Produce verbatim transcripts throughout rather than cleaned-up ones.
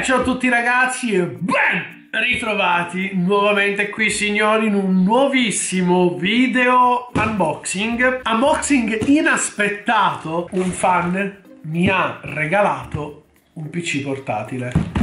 E ciao a tutti ragazzi e ben ritrovati nuovamente qui signori in un nuovissimo video unboxing. Unboxing inaspettato. Un fan mi ha regalato un P C portatile.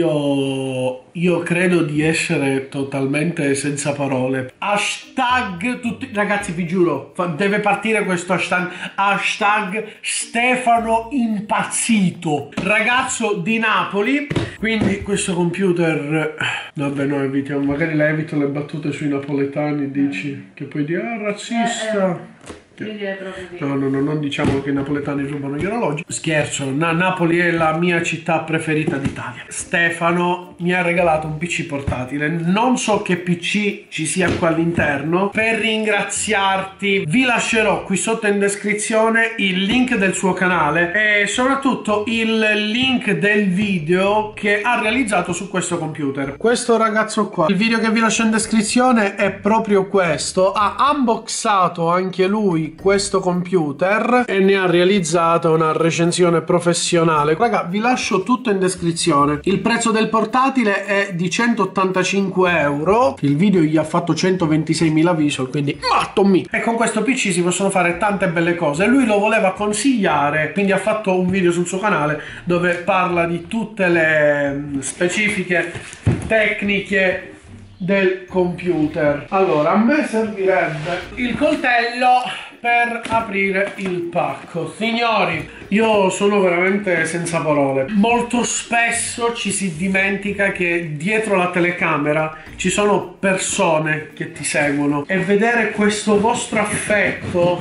Io, io credo di essere totalmente senza parole. Hashtag tutti, ragazzi vi giuro, deve partire questo hashtag. Hashtag Stefano impazzito, ragazzo di Napoli. Quindi questo computer, vabbè no, evitiamo, magari la evito le battute sui napoletani, dici che poi dire ah razzista. Eh, eh. No, no, no, non diciamo che i napoletani rubano gli orologi. Scherzo, Na Napoli è la mia città preferita d'Italia. Stefano mi ha regalato un P C portatile. Non so che P C ci sia qua all'interno. Per ringraziarti vi lascerò qui sotto in descrizione il link del suo canale e soprattutto il link del video che ha realizzato su questo computer. Questo ragazzo qua, il video che vi lascio in descrizione è proprio questo. Ha unboxato anche lui questo computer e ne ha realizzato una recensione professionale. Raga, vi lascio tutto in descrizione. Il prezzo del portatile è di centottantacinque euro. Il video gli ha fatto centoventiseimila visual, quindi matto mi. E con questo P C si possono fare tante belle cose. Lui lo voleva consigliare, quindi ha fatto un video sul suo canale dove parla di tutte le specifiche tecniche del computer. Allora, a me servirebbe il coltello per aprire il pacco. Signori, io sono veramente senza parole. Molto spesso ci si dimentica che dietro la telecamera ci sono persone che ti seguono e vedere questo vostro affetto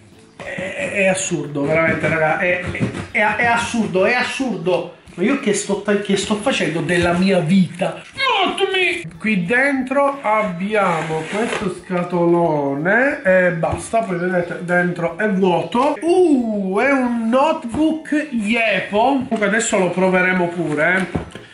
è, è assurdo, veramente raga, è, è, è assurdo, è assurdo. Ma io che sto, che sto facendo della mia vita? Qui dentro abbiamo questo scatolone e basta, poi vedete dentro è vuoto. Uh, è un notebook Yepo. Comunque adesso lo proveremo pure.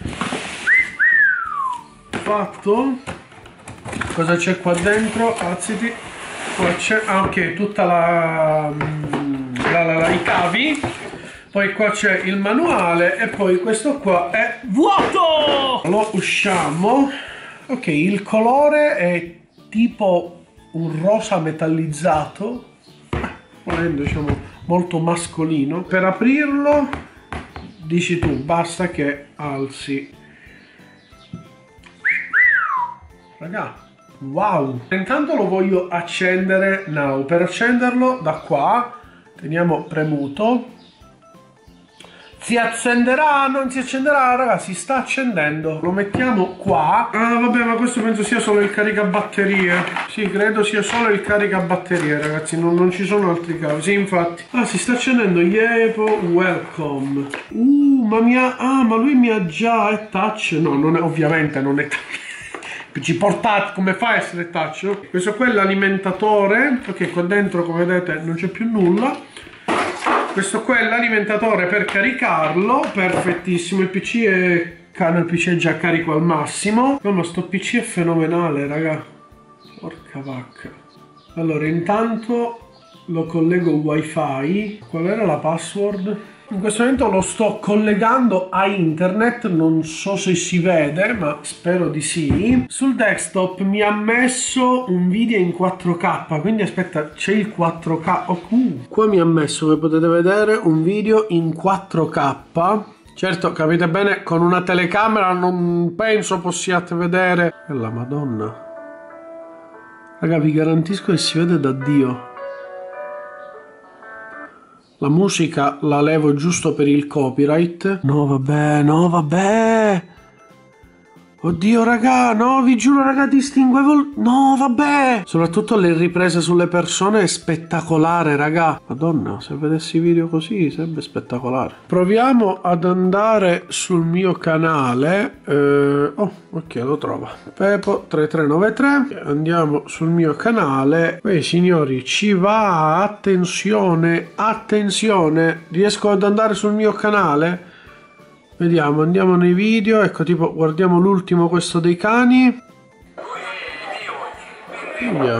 Fatto. Cosa c'è qua dentro? Alziti. Qua c'è, ah ok, tutta la, la, la, la i cavi. Poi qua c'è il manuale e poi questo qua è vuoto! Lo usciamo. Ok, il colore è tipo un rosa metallizzato, volendo diciamo molto mascolino. Per aprirlo dici tu, basta che alzi. Raga, wow! Intanto lo voglio accendere now. Per accenderlo da qua teniamo premuto. Si accenderà, non si accenderà, ragazzi, si sta accendendo. Lo mettiamo qua. Ah, vabbè, ma questo penso sia solo il caricabatterie. Sì, credo sia solo il caricabatterie, ragazzi, non, non ci sono altri cavi. Sì, infatti. Ah, si sta accendendo. Yepo, welcome. Uh, ma mi ha... Ah, ma lui mi ha già... È touch? No, non è, ovviamente non è touch. P C portatile, come fa a essere touch? No? Questo qua è l'alimentatore. Ok, qua dentro, come vedete, non c'è più nulla. Questo qua è l'alimentatore per caricarlo, perfettissimo, il P C è, il P C è già carico al massimo. No, ma sto P C è fenomenale, raga, porca vacca. Allora, intanto lo collego wifi. Qual era la password? In questo momento lo sto collegando a internet, non so se si vede, ma spero di sì. Sul desktop mi ha messo un video in quattro K, quindi aspetta, c'è il quattro K. Oh, uh, qua mi ha messo, come potete vedere, un video in quattro K. Certo, capite bene, con una telecamera non penso possiate vedere. E la Madonna. Raga, vi garantisco che si vede da Dio. La musica la levo giusto per il copyright. No vabbè, no vabbè. Oddio raga, no vi giuro raga, distinguevo... No vabbè. Soprattutto le riprese sulle persone è spettacolare raga. Madonna, se vedessi video così sarebbe spettacolare. Proviamo ad andare sul mio canale. eh... Oh, ok, lo trovo. Pepo tre tre nove tre. Andiamo sul mio canale. Beh signori, ci va. Attenzione, attenzione. Riesco ad andare sul mio canale? Vediamo, andiamo nei video, ecco tipo guardiamo l'ultimo, questo dei cani. Via.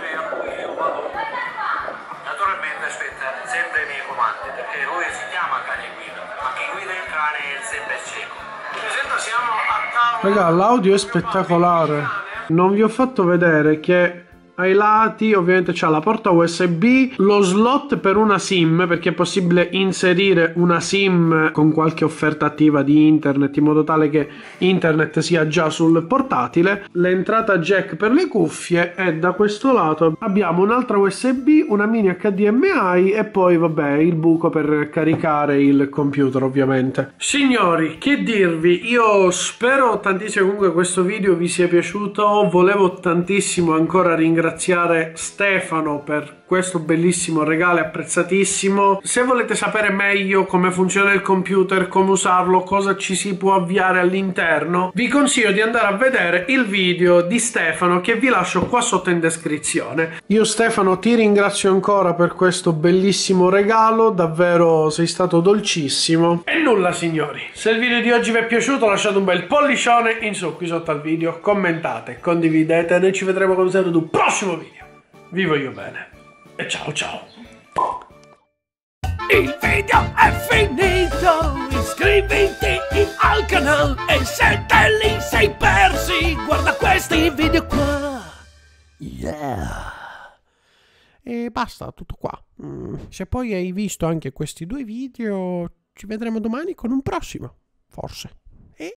Naturalmente aspetta sempre i miei comandi perché lui si chiama cane guida, ma chi guida il cane è sempre cieco. Mi sento siamo a tavola. Raga, l'audio è spettacolare. Non vi ho fatto vedere che ai lati ovviamente c'è la porta U S B, lo slot per una SIM, perché è possibile inserire una SIM con qualche offerta attiva di internet in modo tale che internet sia già sul portatile, l'entrata jack per le cuffie, e da questo lato abbiamo un'altra U S B, una mini H D M I e poi vabbè il buco per caricare il computer ovviamente. Signori, che dirvi, io spero tantissimo comunque questo video vi sia piaciuto. Volevo tantissimo ancora ringraziare ringraziare Stefano per questo bellissimo regalo, apprezzatissimo. Se volete sapere meglio come funziona il computer, come usarlo, cosa ci si può avviare all'interno, vi consiglio di andare a vedere il video di Stefano che vi lascio qua sotto in descrizione. Io Stefano ti ringrazio ancora per questo bellissimo regalo, davvero sei stato dolcissimo. E nulla signori, se il video di oggi vi è piaciuto lasciate un bel pollicione in su qui sotto al video, commentate, condividete e noi ci vedremo come sempre ad un prossimo video. Vi voglio bene e ciao ciao. Il video è finito, iscriviti al canale e se te li sei persi guarda questi video qua. Yeah. E basta, tutto qua. Mm, se poi hai visto anche questi due video ci vedremo domani con un prossimo, forse.